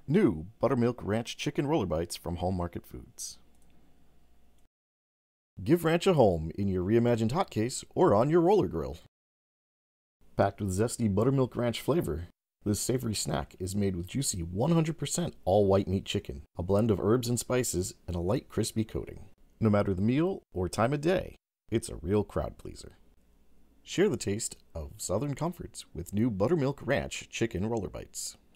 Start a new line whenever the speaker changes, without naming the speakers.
New Buttermilk Ranch Chicken Roller Bites from Home Market Foods. Give ranch a home in your reimagined hot case or on your roller grill. Packed with zesty buttermilk ranch flavor, this savory snack is made with juicy 100% all-white meat chicken, a blend of herbs and spices, and a light crispy coating. No matter the meal or time of day, it's a real crowd pleaser. Share the taste of Southern comforts with new Buttermilk Ranch Chicken Roller Bites.